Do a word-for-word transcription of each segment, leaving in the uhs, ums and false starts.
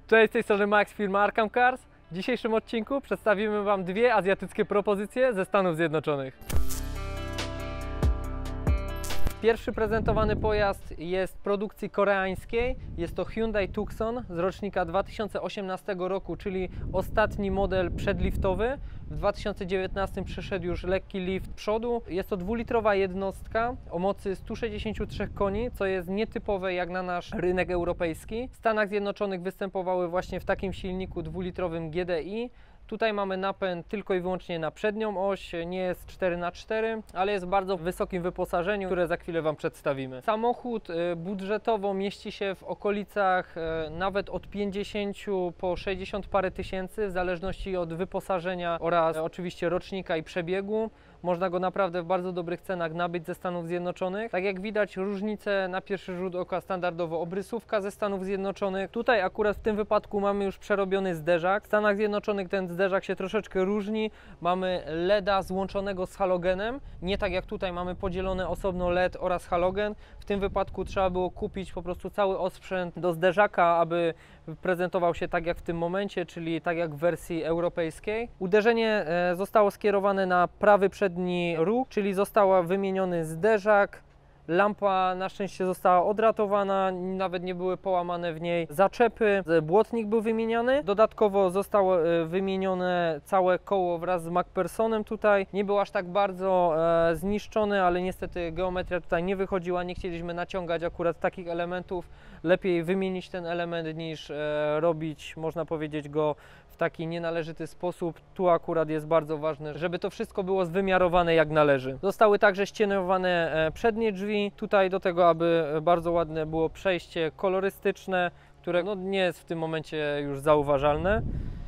Cześć, z tej strony Max, firma Arkham Cars. W dzisiejszym odcinku przedstawimy Wam dwie azjatyckie propozycje ze Stanów Zjednoczonych. Pierwszy prezentowany pojazd jest produkcji koreańskiej. Jest to Hyundai Tucson z rocznika dwa tysiące osiemnastego roku, czyli ostatni model przedliftowy. W dwa tysiące dziewiętnastym przyszedł już lekki lift przodu. Jest to dwulitrowa jednostka o mocy stu sześćdziesięciu trzech koni, co jest nietypowe jak na nasz rynek europejski. W Stanach Zjednoczonych występowały właśnie w takim silniku dwulitrowym G D I. Tutaj mamy napęd tylko i wyłącznie na przednią oś, nie jest cztery na cztery, ale jest w bardzo wysokim wyposażeniu, które za chwilę Wam przedstawimy. Samochód budżetowo mieści się w okolicach nawet od pięćdziesięciu po sześćdziesiąt parę tysięcy, w zależności od wyposażenia oraz oczywiście rocznika i przebiegu. Można go naprawdę w bardzo dobrych cenach nabyć ze Stanów Zjednoczonych. Tak jak widać, różnice na pierwszy rzut oka standardowo obrysówka ze Stanów Zjednoczonych. Tutaj akurat w tym wypadku mamy już przerobiony zderzak. W Stanach Zjednoczonych ten zderzak się troszeczkę różni. Mamy LEDa złączonego z halogenem. Nie tak jak tutaj mamy podzielone osobno L E D oraz halogen. W tym wypadku trzeba było kupić po prostu cały osprzęt do zderzaka, aby prezentował się tak jak w tym momencie, czyli tak jak w wersji europejskiej. Uderzenie zostało skierowane na prawy przedni róg, czyli został wymieniony zderzak. Lampa na szczęście została odratowana, nawet nie były połamane w niej zaczepy. Błotnik był wymieniany. Dodatkowo zostało wymienione całe koło wraz z MacPhersonem tutaj. Nie był aż tak bardzo e, zniszczony, ale niestety geometria tutaj nie wychodziła. Nie chcieliśmy naciągać akurat takich elementów. Lepiej wymienić ten element niż e, robić, można powiedzieć, go w taki nienależyty sposób. Tu akurat jest bardzo ważne, żeby to wszystko było zwymiarowane jak należy. Zostały także ścienowane e, przednie drzwi. Tutaj do tego, aby bardzo ładne było przejście kolorystyczne, które no, nie jest w tym momencie już zauważalne.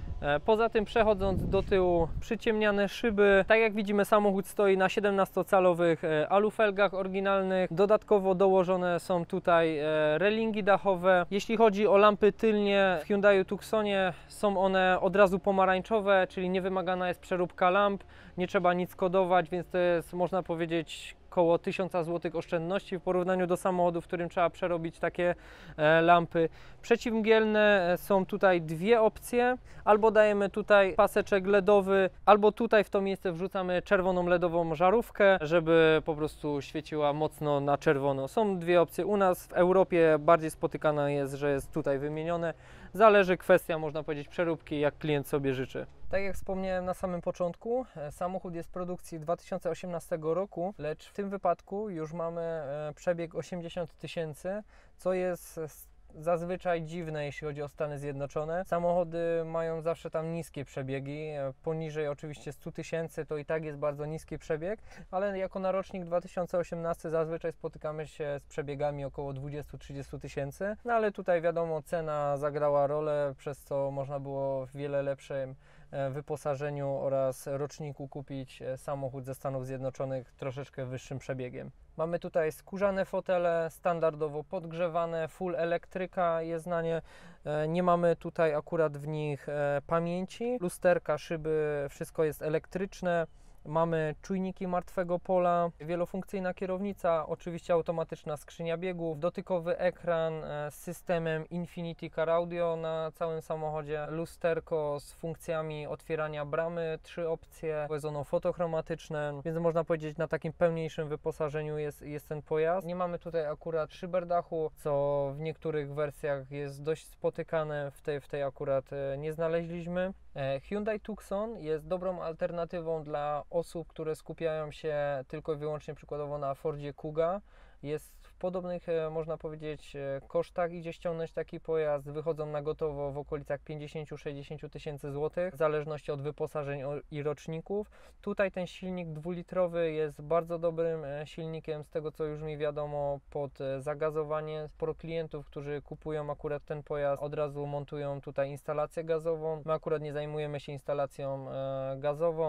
Poza tym, przechodząc do tyłu, przyciemniane szyby. Tak jak widzimy, samochód stoi na siedemnastocalowych alufelgach oryginalnych. Dodatkowo dołożone są tutaj relingi dachowe. Jeśli chodzi o lampy tylnie, w Hyundai Tucsonie są one od razu pomarańczowe, czyli nie wymagana jest przeróbka lamp, nie trzeba nic kodować, więc to jest, można powiedzieć, około tysiąc złotych oszczędności w porównaniu do samochodu, w którym trzeba przerobić takie e, lampy. Przeciwmgielne są tutaj dwie opcje. Albo dajemy tutaj paseczek LEDowy, albo tutaj w to miejsce wrzucamy czerwoną LEDową żarówkę, żeby po prostu świeciła mocno na czerwono. Są dwie opcje. U nas w Europie bardziej spotykane jest, że jest tutaj wymienione. Zależy kwestia, można powiedzieć, przeróbki, jak klient sobie życzy. Tak jak wspomniałem na samym początku, samochód jest z produkcji dwa tysiące osiemnastego roku, lecz w tym wypadku już mamy przebieg osiemdziesiąt tysięcy, co jest zazwyczaj dziwne, jeśli chodzi o Stany Zjednoczone. Samochody mają zawsze tam niskie przebiegi, poniżej oczywiście stu tysięcy to i tak jest bardzo niski przebieg, ale jako na rocznik dwa tysiące osiemnasty zazwyczaj spotykamy się z przebiegami około dwudziestu do trzydziestu tysięcy, no ale tutaj wiadomo, cena zagrała rolę, przez co można było w wiele lepszym wyposażeniu oraz roczniku kupić samochód ze Stanów Zjednoczonych troszeczkę wyższym przebiegiem. Mamy tutaj skórzane fotele, standardowo podgrzewane, full elektryka jest na nie. Nie mamy tutaj akurat w nich pamięci. Lusterka, szyby, wszystko jest elektryczne. Mamy czujniki martwego pola, wielofunkcyjna kierownica, oczywiście automatyczna skrzynia biegów, dotykowy ekran z systemem Infinity Car Audio na całym samochodzie, lusterko z funkcjami otwierania bramy, trzy opcje, jest ono fotochromatyczne, więc można powiedzieć, na takim pełniejszym wyposażeniu jest, jest ten pojazd. Nie mamy tutaj akurat szyberdachu, co w niektórych wersjach jest dość spotykane, w tej, w tej akurat nie znaleźliśmy. Hyundai Tucson jest dobrą alternatywą dla osób, które skupiają się tylko i wyłącznie przykładowo na Fordzie Kuga. Jest w podobnych, można powiedzieć, kosztach, idzie ściągnąć taki pojazd, wychodzą na gotowo w okolicach pięćdziesiąt do sześćdziesięciu tysięcy złotych, w zależności od wyposażeń i roczników. Tutaj ten silnik dwulitrowy jest bardzo dobrym silnikiem, z tego co już mi wiadomo, pod zagazowanie. Sporo klientów, którzy kupują akurat ten pojazd, od razu montują tutaj instalację gazową. My akurat nie zajmujemy się instalacją gazową,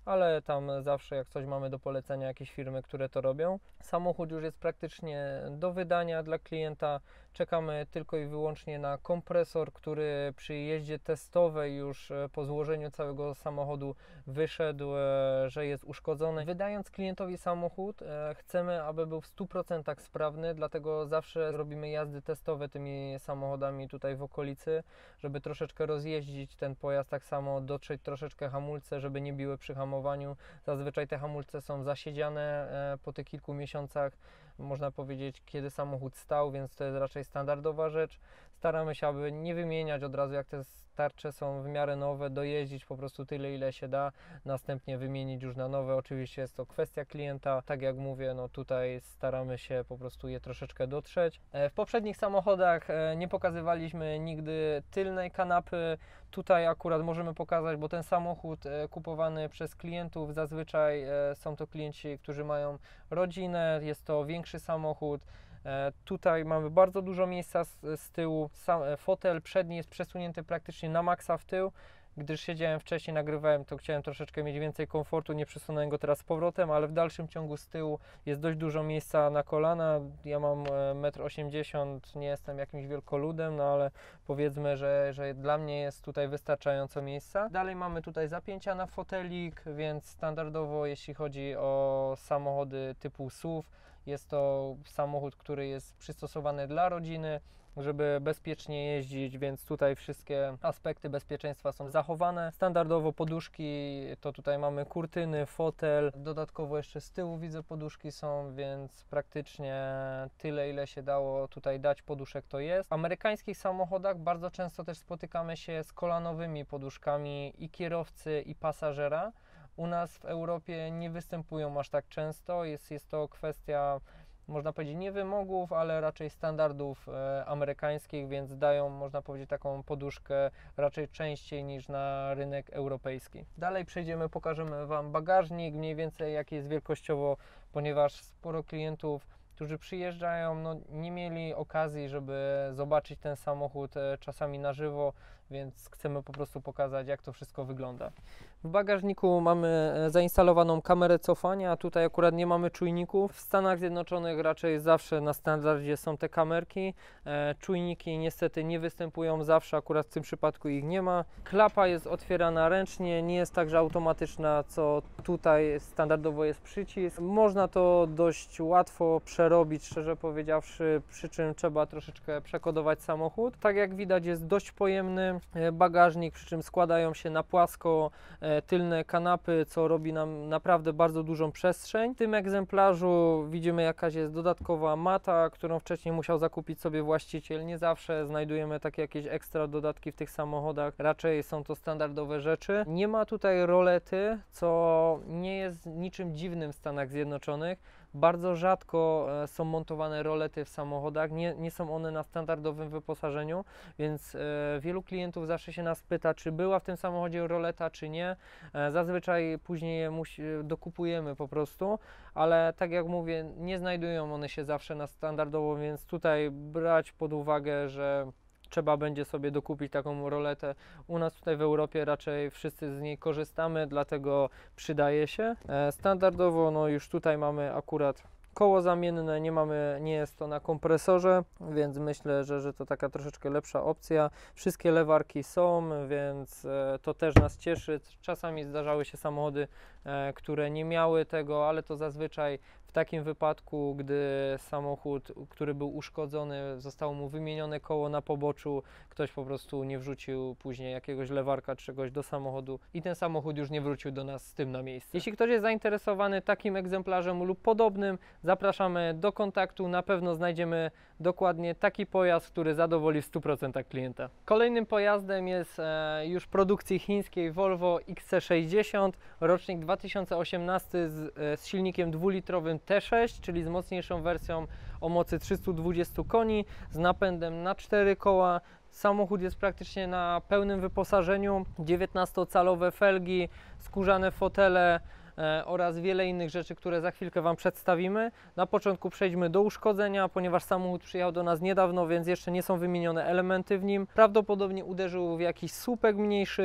ale tam zawsze jak coś mamy do polecenia, jakieś firmy, które to robią. Samochód już jest praktycznie do wydania dla klienta. Czekamy tylko i wyłącznie na kompresor, który przy jeździe testowej już po złożeniu całego samochodu wyszedł, że jest uszkodzony. Wydając klientowi samochód, chcemy, aby był w stu procentach sprawny, dlatego zawsze robimy jazdy testowe tymi samochodami tutaj w okolicy, żeby troszeczkę rozjeździć ten pojazd, tak samo dotrzeć troszeczkę hamulce, żeby nie biły przy hamowaniu. Zazwyczaj te hamulce są zasiedziane po tych kilku miesiącach, można powiedzieć, kiedy samochód stał, więc to jest raczej standardowa rzecz. Staramy się, aby nie wymieniać od razu, jak te tarcze są w miarę nowe, dojeździć po prostu tyle, ile się da, następnie wymienić już na nowe. Oczywiście jest to kwestia klienta, tak jak mówię, no tutaj staramy się po prostu je troszeczkę dotrzeć. W poprzednich samochodach nie pokazywaliśmy nigdy tylnej kanapy, tutaj akurat możemy pokazać, bo ten samochód kupowany przez klientów zazwyczaj są to klienci, którzy mają rodzinę, jest to większy samochód. Tutaj mamy bardzo dużo miejsca z, z tyłu, Sam, fotel przedni jest przesunięty praktycznie na maksa w tył. Gdyż siedziałem wcześniej, nagrywałem, to chciałem troszeczkę mieć więcej komfortu, nie przesunąłem go teraz z powrotem, ale w dalszym ciągu z tyłu jest dość dużo miejsca na kolana. Ja mam metr osiemdziesiąt, nie jestem jakimś wielkoludem, no ale powiedzmy, że, że dla mnie jest tutaj wystarczająco miejsca. Dalej mamy tutaj zapięcia na fotelik, więc standardowo jeśli chodzi o samochody typu S U V, jest to samochód, który jest przystosowany dla rodziny, żeby bezpiecznie jeździć, więc tutaj wszystkie aspekty bezpieczeństwa są zachowane. Standardowo poduszki, to tutaj mamy kurtyny, fotel, dodatkowo jeszcze z tyłu widzę poduszki są, więc praktycznie tyle, ile się dało tutaj dać poduszek, to jest. W amerykańskich samochodach bardzo często też spotykamy się z kolanowymi poduszkami i kierowcy, i pasażera. U nas w Europie nie występują aż tak często, jest, jest to kwestia, można powiedzieć, nie wymogów, ale raczej standardów e, amerykańskich, więc dają, można powiedzieć, taką poduszkę raczej częściej niż na rynek europejski. Dalej przejdziemy, pokażemy Wam bagażnik, mniej więcej jaki jest wielkościowo, ponieważ sporo klientów, którzy przyjeżdżają, no, nie mieli okazji, żeby zobaczyć ten samochód e, czasami na żywo, więc chcemy po prostu pokazać, jak to wszystko wygląda. W bagażniku mamy zainstalowaną kamerę cofania, tutaj akurat nie mamy czujników. W Stanach Zjednoczonych raczej zawsze na standardzie są te kamerki. E, czujniki niestety nie występują zawsze, akurat w tym przypadku ich nie ma. Klapa jest otwierana ręcznie, nie jest także automatyczna, co tutaj standardowo jest przycisk. Można to dość łatwo przerobić, szczerze powiedziawszy, przy czym trzeba troszeczkę przekodować samochód. Tak jak widać, jest dość pojemny bagażnik, przy czym składają się na płasko tylne kanapy, co robi nam naprawdę bardzo dużą przestrzeń. W tym egzemplarzu widzimy, jakaś jest dodatkowa mata, którą wcześniej musiał zakupić sobie właściciel. Nie zawsze znajdujemy takie jakieś ekstra dodatki w tych samochodach, raczej są to standardowe rzeczy. Nie ma tutaj rolety, co nie jest niczym dziwnym w Stanach Zjednoczonych. Bardzo rzadko są montowane rolety w samochodach, nie, nie są one na standardowym wyposażeniu, więc e, wielu klientów zawsze się nas pyta, czy była w tym samochodzie roleta, czy nie. E, zazwyczaj później je musi, dokupujemy po prostu, ale tak jak mówię, nie znajdują one się zawsze na standardowo, więc tutaj brać pod uwagę, że trzeba będzie sobie dokupić taką roletę. U nas tutaj w Europie raczej wszyscy z niej korzystamy, dlatego przydaje się. E, standardowo no już tutaj mamy akurat koło zamienne, nie mamy, nie jest to na kompresorze, więc myślę, że, że to taka troszeczkę lepsza opcja. Wszystkie lewarki są, więc e, to też nas cieszy. Czasami zdarzały się samochody, e, które nie miały tego, ale to zazwyczaj w takim wypadku, gdy samochód, który był uszkodzony, zostało mu wymienione koło na poboczu, ktoś po prostu nie wrzucił później jakiegoś lewarka czy czegoś do samochodu i ten samochód już nie wrócił do nas z tym na miejsce. Jeśli ktoś jest zainteresowany takim egzemplarzem lub podobnym, zapraszamy do kontaktu, na pewno znajdziemy dokładnie taki pojazd, który zadowoli w stu procentach klienta. Kolejnym pojazdem jest e, już produkcji chińskiej Volvo X C sześćdziesiąt, rocznik dwa tysiące osiemnasty z, e, z silnikiem dwulitrowym T sześć, czyli z mocniejszą wersją o mocy trzystu dwudziestu koni, z napędem na cztery koła. Samochód jest praktycznie na pełnym wyposażeniu, dziewiętnastocalowe felgi, skórzane fotele e, oraz wiele innych rzeczy, które za chwilkę Wam przedstawimy. Na początku przejdźmy do uszkodzenia, ponieważ samochód przyjechał do nas niedawno, więc jeszcze nie są wymienione elementy w nim. Prawdopodobnie uderzył w jakiś słupek mniejszy.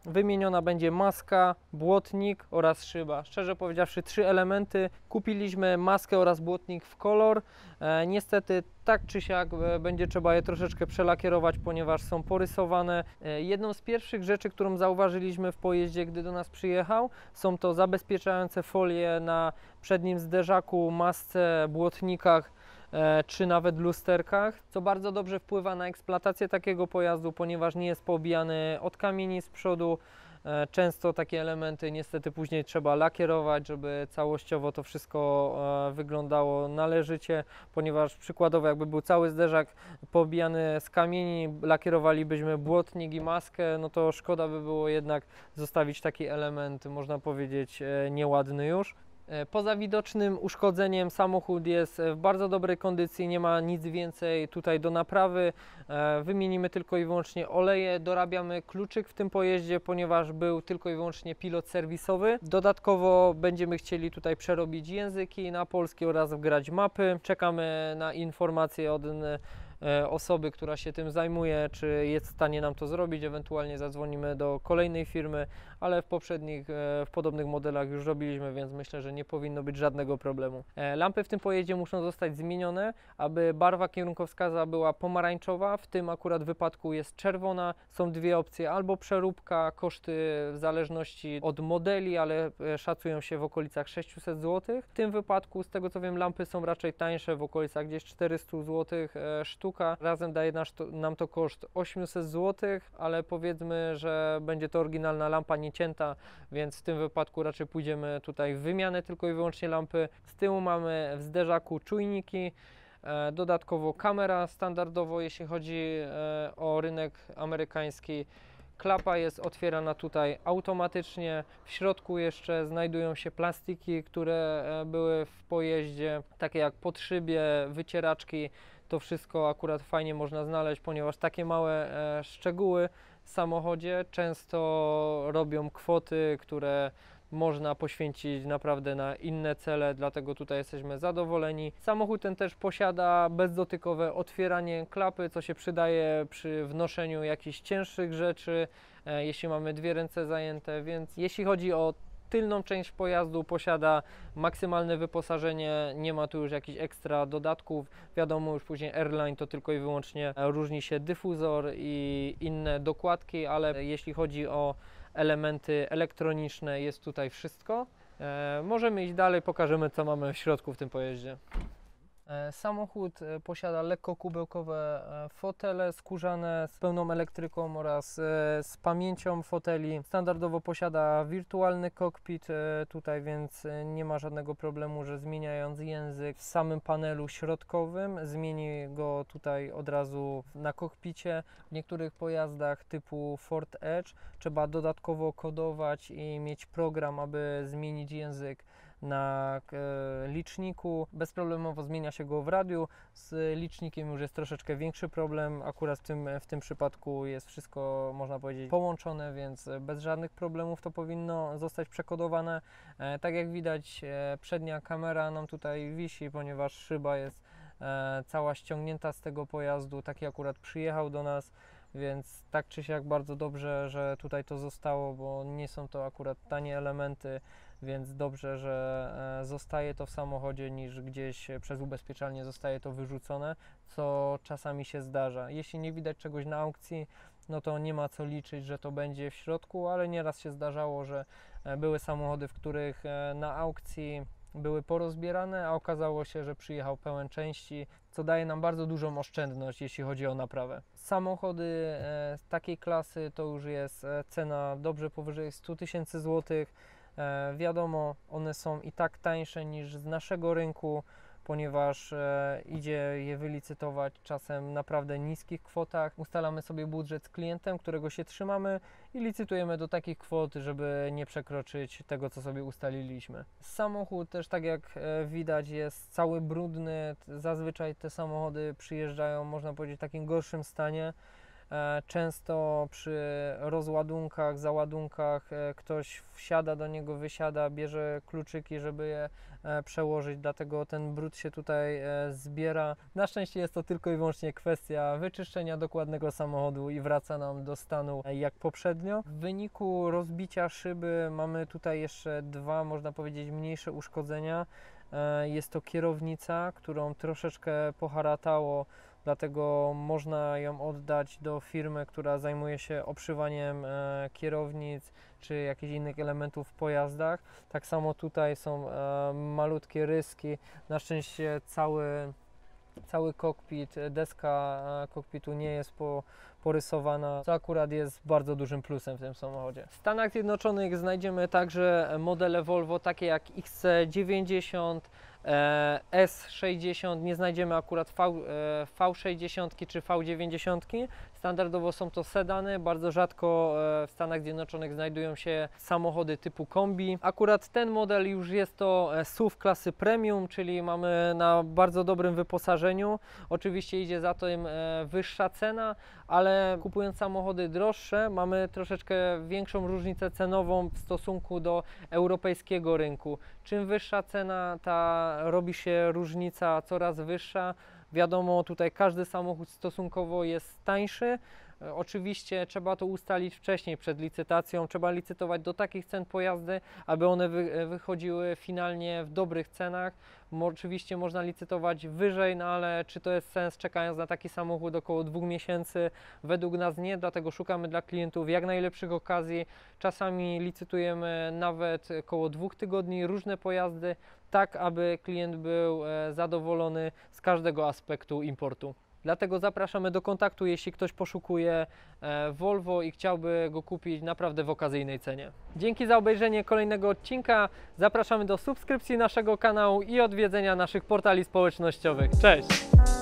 wymieniona będzie maska, błotnik oraz szyba. Szczerze powiedziawszy, trzy elementy. Kupiliśmy maskę oraz błotnik w kolor. E, niestety tak czy siak e, będzie trzeba je troszeczkę przelakierować, ponieważ są porysowane. E, jedną z pierwszych rzeczy, którą zauważyliśmy w pojeździe, gdy do nas przyjechał, są to zabezpieczające folie na przednim zderzaku, masce, błotnikach czy nawet lusterkach, co bardzo dobrze wpływa na eksploatację takiego pojazdu, ponieważ nie jest poobijany od kamieni z przodu. Często takie elementy niestety później trzeba lakierować, żeby całościowo to wszystko wyglądało należycie, ponieważ przykładowo jakby był cały zderzak poobijany z kamieni, lakierowalibyśmy błotnik i maskę, no to szkoda by było jednak zostawić taki element, można powiedzieć, nieładny już. Poza widocznym uszkodzeniem samochód jest w bardzo dobrej kondycji, nie ma nic więcej tutaj do naprawy. Wymienimy tylko i wyłącznie oleje, dorabiamy kluczyk w tym pojeździe, ponieważ był tylko i wyłącznie pilot serwisowy. Dodatkowo będziemy chcieli tutaj przerobić języki na polski oraz wgrać mapy. Czekamy na informacje od osoby, która się tym zajmuje, czy jest w stanie nam to zrobić, ewentualnie zadzwonimy do kolejnej firmy, ale w poprzednich, w podobnych modelach już robiliśmy, więc myślę, że nie powinno być żadnego problemu. Lampy w tym pojeździe muszą zostać zmienione, aby barwa kierunkowskaza była pomarańczowa, w tym akurat wypadku jest czerwona. Są dwie opcje, albo przeróbka, koszty w zależności od modeli, ale szacują się w okolicach sześćset złotych. W tym wypadku, z tego co wiem, lampy są raczej tańsze, w okolicach gdzieś czterysta złotych sztuka. Razem daje nam to koszt osiemset złotych, ale powiedzmy, że będzie to oryginalna lampa niecięta, więc w tym wypadku raczej pójdziemy tutaj w wymianę tylko i wyłącznie lampy. Z tyłu mamy w zderzaku czujniki, dodatkowo kamera standardowo, jeśli chodzi o rynek amerykański. Klapa jest otwierana tutaj automatycznie. W środku jeszcze znajdują się plastiki, które były w pojeździe, takie jak podszybie, wycieraczki. To wszystko akurat fajnie można znaleźć, ponieważ takie małe e, szczegóły w samochodzie często robią kwoty, które można poświęcić naprawdę na inne cele, dlatego tutaj jesteśmy zadowoleni. Samochód ten też posiada bezdotykowe otwieranie klapy, co się przydaje przy wnoszeniu jakichś cięższych rzeczy, e, jeśli mamy dwie ręce zajęte, więc jeśli chodzi o tylną część pojazdu, posiada maksymalne wyposażenie, nie ma tu już jakichś ekstra dodatków. Wiadomo, już później Airline to tylko i wyłącznie różni się dyfuzor i inne dokładki, ale jeśli chodzi o elementy elektroniczne, jest tutaj wszystko. E, możemy iść dalej, pokażemy, co mamy w środku w tym pojeździe. Samochód posiada lekko kubełkowe fotele skórzane z pełną elektryką oraz z pamięcią foteli. Standardowo posiada wirtualny kokpit tutaj, więc nie ma żadnego problemu, że zmieniając język w samym panelu środkowym zmieni go tutaj od razu na kokpicie. W niektórych pojazdach typu Ford Edge trzeba dodatkowo kodować i mieć program, aby zmienić język na e, liczniku. Bezproblemowo zmienia się go w radiu. Z licznikiem już jest troszeczkę większy problem. Akurat w tym, w tym przypadku jest wszystko, można powiedzieć, połączone, więc bez żadnych problemów to powinno zostać przekodowane. E, tak jak widać, e, przednia kamera nam tutaj wisi, ponieważ szyba jest e, cała ściągnięta z tego pojazdu. Taki akurat przyjechał do nas, więc tak czy siak bardzo dobrze, że tutaj to zostało, bo nie są to akurat tanie elementy, więc dobrze, że zostaje to w samochodzie, niż gdzieś przez ubezpieczalnię zostaje to wyrzucone, co czasami się zdarza. Jeśli nie widać czegoś na aukcji, no to nie ma co liczyć, że to będzie w środku, ale nieraz się zdarzało, że były samochody, w których na aukcji były porozbierane, a okazało się, że przyjechał pełen części, co daje nam bardzo dużą oszczędność, jeśli chodzi o naprawę. Samochody e, takiej klasy to już jest e, cena dobrze powyżej stu tysięcy złotych. E, wiadomo, one są i tak tańsze niż z naszego rynku, ponieważ e, idzie je wylicytować czasem w naprawdę niskich kwotach. Ustalamy sobie budżet z klientem, którego się trzymamy i licytujemy do takich kwot, żeby nie przekroczyć tego, co sobie ustaliliśmy. Samochód też, tak jak e, widać, jest cały brudny. Zazwyczaj te samochody przyjeżdżają, można powiedzieć, w takim gorszym stanie. E, Często przy rozładunkach, załadunkach e, ktoś wsiada do niego, wysiada, bierze kluczyki, żeby je e, przełożyć, dlatego ten brud się tutaj e, zbiera. Na szczęście jest to tylko i wyłącznie kwestia wyczyszczenia dokładnego samochodu i wraca nam do stanu e, jak poprzednio. W wyniku rozbicia szyby mamy tutaj jeszcze dwa, można powiedzieć, mniejsze uszkodzenia. E, Jest to kierownica, którą troszeczkę poharatało, dlatego można ją oddać do firmy, która zajmuje się obszywaniem e, kierownic czy jakichś innych elementów w pojazdach. Tak samo tutaj są e, malutkie ryski. Na szczęście cały, cały kokpit, deska e, kokpitu nie jest po, porysowana, co akurat jest bardzo dużym plusem w tym samochodzie. W Stanach Zjednoczonych znajdziemy także modele Volvo takie jak X C dziewięćdziesiąt, S sześćdziesiąt, nie znajdziemy akurat V, V sześćdziesiąt czy V dziewięćdziesiąt. Standardowo są to sedany, bardzo rzadko w Stanach Zjednoczonych znajdują się samochody typu kombi. Akurat ten model już jest to S U V klasy premium, czyli mamy na bardzo dobrym wyposażeniu. Oczywiście idzie za tym wyższa cena, ale kupując samochody droższe mamy troszeczkę większą różnicę cenową w stosunku do europejskiego rynku. Czym wyższa cena, ta robi się różnica coraz wyższa. Wiadomo, tutaj każdy samochód stosunkowo jest tańszy. Oczywiście trzeba to ustalić wcześniej przed licytacją, trzeba licytować do takich cen pojazdy, aby one wy, wychodziły finalnie w dobrych cenach. Mo, oczywiście można licytować wyżej, no ale czy to jest sens czekając na taki samochód około dwóch miesięcy? Według nas nie, dlatego szukamy dla klientów jak najlepszych okazji. Czasami licytujemy nawet około dwóch tygodni różne pojazdy, tak aby klient był e, zadowolony z każdego aspektu importu. Dlatego zapraszamy do kontaktu, jeśli ktoś poszukuje e, Volvo i chciałby go kupić naprawdę w okazyjnej cenie. Dzięki za obejrzenie kolejnego odcinka. Zapraszamy do subskrypcji naszego kanału i odwiedzenia naszych portali społecznościowych. Cześć!